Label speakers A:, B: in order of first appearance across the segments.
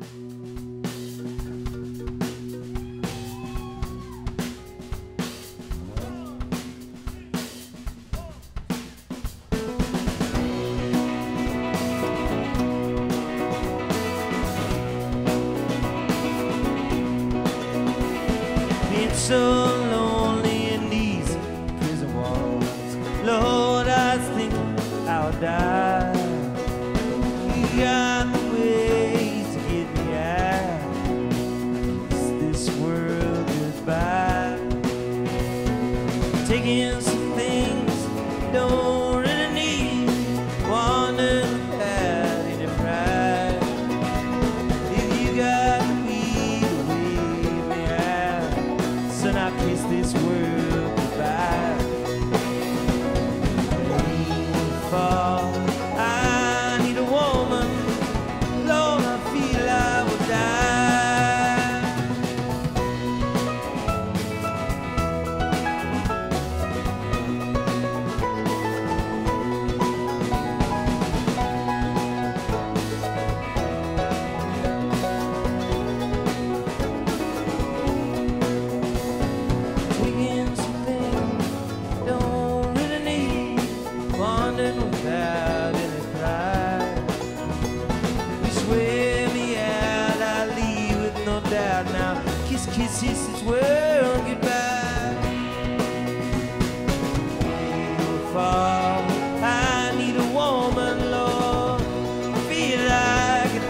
A: So lonely in these prison walls, Lord, I think I'll die. You got ways to get me out. Kiss this world goodbye. Taking some things don't really need, wandering without any pride. If you got and I kiss this world goodbye. Fall, I need a woman, Lord, I feel I will without any pride. You swear me out, I leave with no doubt. Now kiss, kiss, kiss this world goodbye. You'll fall, I need a woman, Lord, I feel like I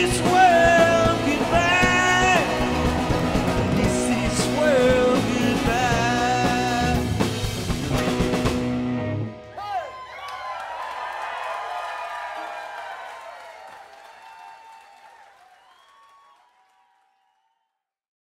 A: this world.